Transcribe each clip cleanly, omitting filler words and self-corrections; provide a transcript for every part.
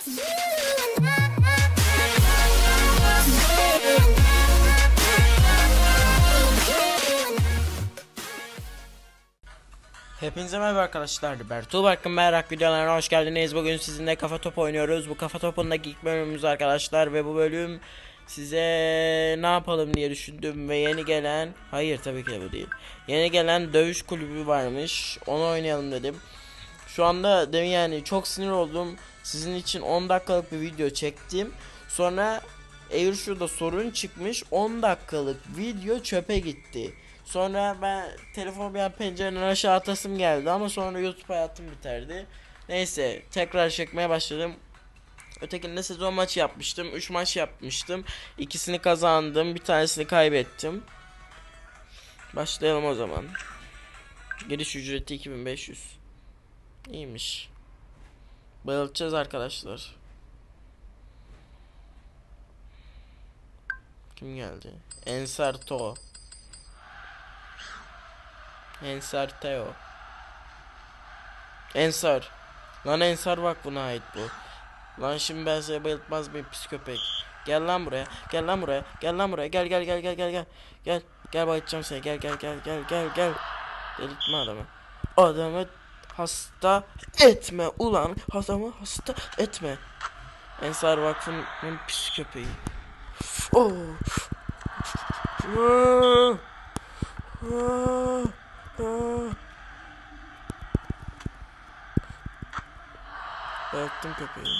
Hepinize merhaba arkadaşlar. Bertuğberk'ın merak videolarına hoş geldiniz. Bugün sizinle kafa topu oynuyoruz. Bu kafa topundaki ilk bölümümüz arkadaşlar ve bu bölüm size ne yapalım diye düşündüm ve yeni gelen, hayır tabii ki de bu değil. Yeni gelen dövüş kulübü varmış. Onu oynayalım dedim. Şu anda demin yani çok sinir oldum. Sizin için 10 dakikalık bir video çektim. Sonra Airshow'da sorun çıkmış. 10 dakikalık video çöpe gitti. Sonra ben telefonu bir an pencereden aşağı atasım geldi ama sonra YouTube hayatım biterdi. Neyse tekrar çekmeye başladım. Ötekinde sezon maçı yapmıştım. 3 maç yapmıştım. İkisini kazandım. Bir tanesini kaybettim. Başlayalım o zaman. Giriş ücreti 2500. İyiymiş. Bayılacağız arkadaşlar. Kim geldi? Ensar Teo. Ensar. Lan Ensar bak buna ait bu. Lan şimdi ben size bayıltmaz mıyım pis köpek. Gel lan buraya. Gel lan buraya. Gel lan buraya. Gel. Gel bayıltacağım seni. Gel. Delirtme adamı. Adamı hasta etme ulan. Adamı hasta etme. Ensar Vakfı'nın pis köpeği. Oh. Bayılttım köpeği.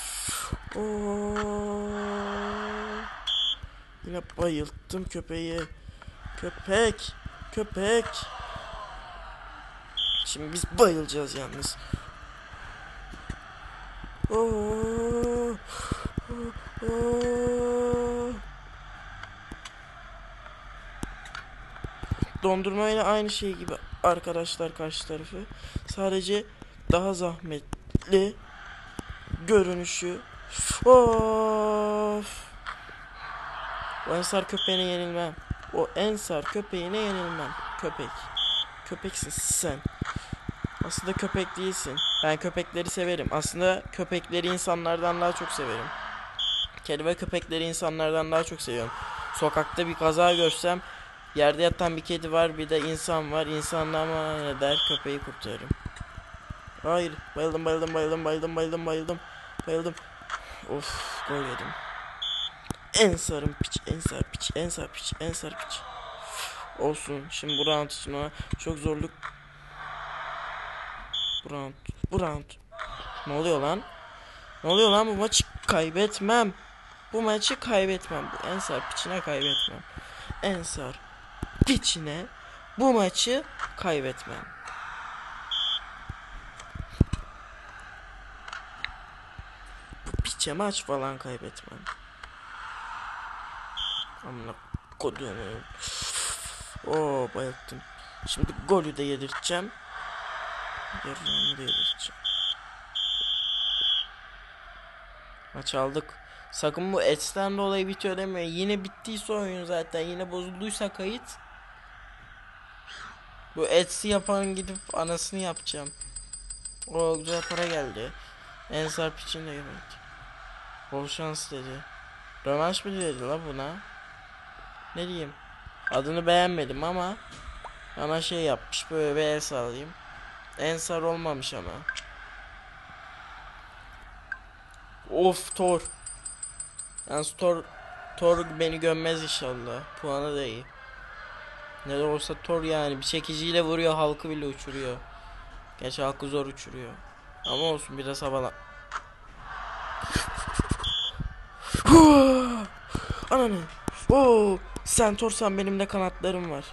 Yine bayılttım köpeği. Köpek. Şimdi biz bayılacağız yalnız. Dondurmayla aynı şey gibi arkadaşlar, karşı tarafı. Sadece daha zahmetli görünüşü. Of. O Ensar köpeğine yenilmem. Köpeksin sen. Aslında köpek değilsin. Ben köpekleri severim. Aslında köpekleri insanlardan daha çok severim. Kedi ve köpekleri insanlardan daha çok seviyorum. Sokakta bir kaza görsem, yerde yatan bir kedi var, bir de insan var. İnsanlar bana ne der? Köpeği kurtarırım. Hayır, bayıldım. Of, gol yedim. Ensar piç. Olsun. Şimdi bu round için ona çok zorluk. Bu round. Ne oluyor lan? Bu maçı kaybetmem. Bu Ensar piçine kaybetmem. Bu maçı kaybetmem. Bu piçe maç falan kaybetmem. Amına kodumu. Bayılttım. Şimdi golü de yedirteceğim. Maç aldık. Sakın bu Eds'ten dolayı bitiyor deme. Yine bittiyse oyun zaten. Yine bozulduysa kayıt. Bu Eds'i yapan gidip anasını yapacağım. Güzel para geldi. Ensar piçin de gelmedi. Bol şans dedi. Rövanş mı dedi la buna? Ne diyeyim? Adını beğenmedim ama şey yapmış, böyle bir el sallayayım. Ensar olmamış ama. Of, Thor. Yani Thor beni gömmez inşallah. Puanı da iyi. Ne de olsa Thor yani bir çekiciyle vuruyor, halkı bile uçuruyor. Gerçi halkı zor uçuruyor. Ama olsun, biraz havalan. Ananı. Sen Thor'san benim de kanatlarım var.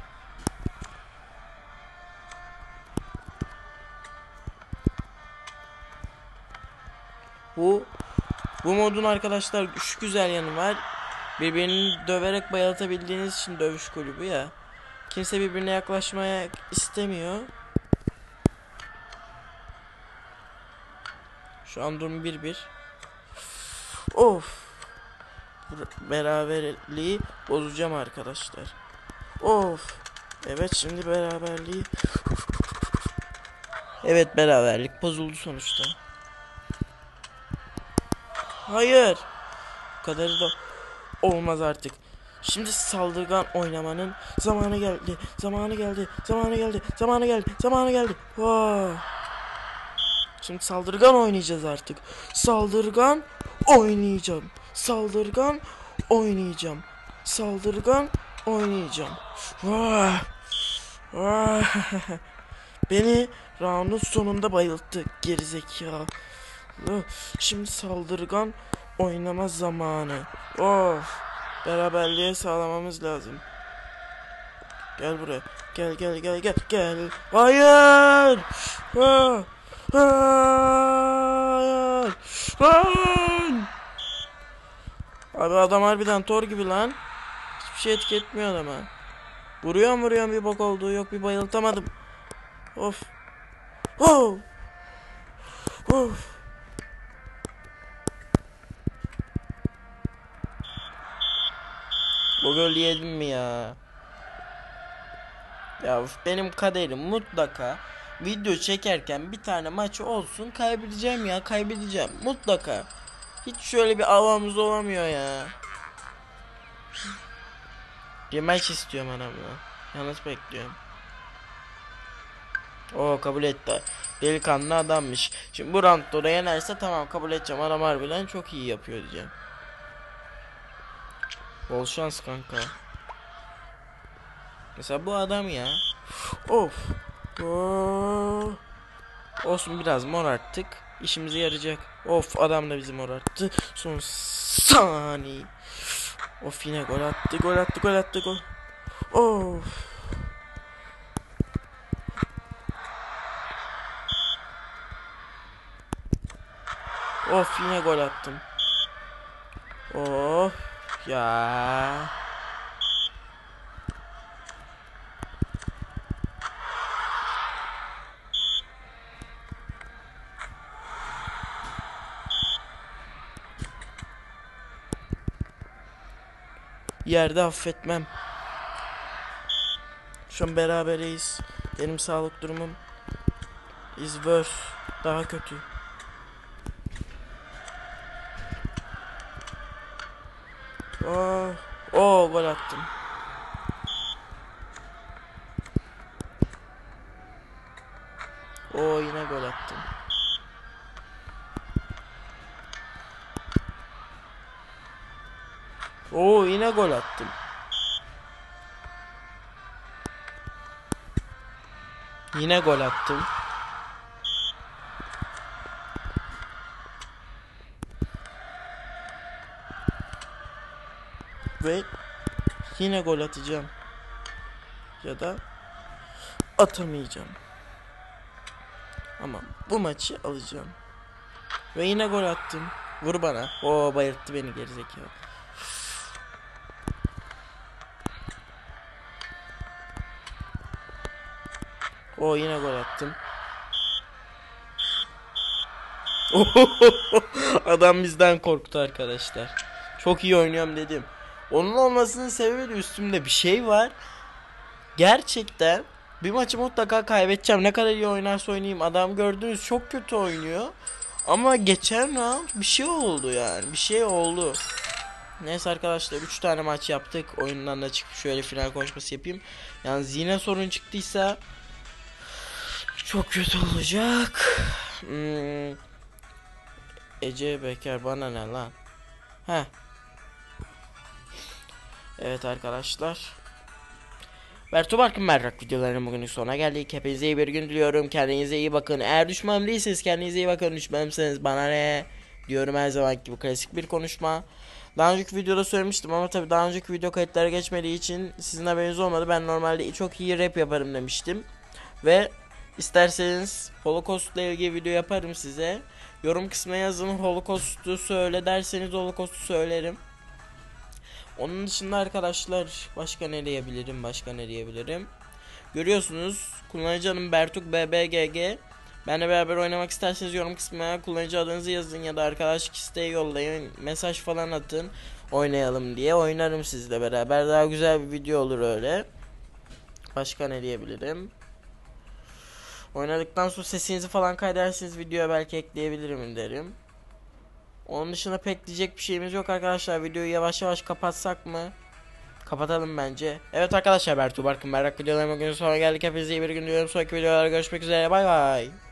Bu modun arkadaşlar şu güzel yanı var. Birbirini döverek bayıltabildiğiniz için dövüş kulübü ya. Kimse birbirine yaklaşmaya istemiyor. Şu an durum 1-1. Of. Beraberliği bozacağım arkadaşlar. Of. Evet, şimdi beraberliği. Evet, beraberlik bozuldu sonuçta. Hayır. Bu kadarı da olmaz artık. Şimdi saldırgan oynamanın zamanı geldi. Zamanı geldi. Zamanı geldi. Zamanı geldi. Zamanı geldi. Wow. Şimdi saldırgan oynayacağız artık. Saldırgan oynayacağım. Saldırgan oynayacağım. Saldırgan oynayacağım. Wow. Wow. Beni round'un sonunda bayılttı gerizekalı. Şimdi saldırgan oynama zamanı. Of. Beraberliğe sağlamamız lazım. Gel buraya. Gel gel gel gel gel. Hayır. Hayır. Hayır. Abi adam harbiden Thor gibi lan. Hiçbir şey etki etmiyor adama. Vuruyorum bir bok olduğu yok, bir bayıltamadım. Of. Oh. Of. Bu gol yedim mi ya? Ya benim kaderim mutlaka video çekerken bir tane maçı olsun kaybedeceğim ya, kaybedeceğim mutlaka. Hiç şöyle bir havamız olamıyor ya. Bir maç istiyorum adamla. Yalnız bekliyorum. O kabul etti. Delikanlı adammış. Şimdi bu roundda da yenerse tamam, kabul edeceğim. Adam harbiden çok iyi yapıyor diyeceğim. Bol şans kanka. Mesela bu adam ya. Of. Oh. Olsun, biraz mor arttık. İşimize yarayacak. Of, adam da bizi mor arttı. Son saniye. Of, yine gol attı. Gol attı. Gol attı. Gol. Of. Of, yine gol attım. Of. Ya. Yerde affetmem. Şu an berabereyiz. Benim sağlık durumum is worse. Daha kötü. Oh, oh, gol attım. Oh, yine gol attım. Oh, yine gol attım. Yine gol attım. Ve yine gol atacağım. Ya da atamayacağım. Ama bu maçı alacağım. Ve yine gol attım. Vur bana. Oo, bayılttı beni gerizekalı. Oo, yine gol attım. Adam bizden korktu arkadaşlar. Çok iyi oynuyorum dedim. Onun olmasının sebebi de üstümde bir şey var. Gerçekten bir maçı mutlaka kaybedeceğim. Ne kadar iyi oynarsa oynayayım. Adam gördünüz çok kötü oynuyor. Ama geçen round bir şey oldu yani. Bir şey oldu. Neyse arkadaşlar, 3 tane maç yaptık. Oyundan da çıkıp şöyle final konuşması yapayım. Yani yine sorun çıktıysa çok kötü olacak. Ece Bekar bana ne lan? Heh. Evet arkadaşlar. Bertu Barkın Merrak videolarının bugünün sonuna geldik. Hepinize iyi bir gün diliyorum. Kendinize iyi bakın. Eğer düşmanım değilseniz kendinize iyi bakın. Düşmanımsanız bana ne diyorum, her zamanki gibi klasik bir konuşma. Daha önceki videoda söylemiştim ama tabi daha önceki video kayıtları geçmediği için sizin haberiniz olmadı. Ben normalde çok iyi rap yaparım demiştim. Ve isterseniz Holocaust ile ilgili video yaparım size. Yorum kısmına yazın, Holocaust'u söyle derseniz Holocaust'u söylerim. Onun dışında arkadaşlar başka ne diyebilirim? Görüyorsunuz kullanıcı adım Bertuk BBGG. Benle beraber oynamak isterseniz yorum kısmına kullanıcı adınızı yazın ya da arkadaşlık isteği yollayın, mesaj falan atın, oynayalım diye. Oynarım sizle beraber, daha güzel bir video olur öyle. Başka ne diyebilirim? Oynadıktan sonra sesinizi falan kaydedersiniz, videoya belki ekleyebilirim derim. Onun dışında pek diyecek bir şeyimiz yok arkadaşlar. Videoyu yavaş yavaş kapatsak mı? Kapatalım bence. Evet arkadaşlar, Bertuğ Barkın Berrak videolarıma günün sonuna geldik. Hepinize iyi bir gün diliyorum. Sonraki videolarda görüşmek üzere. Bay bay.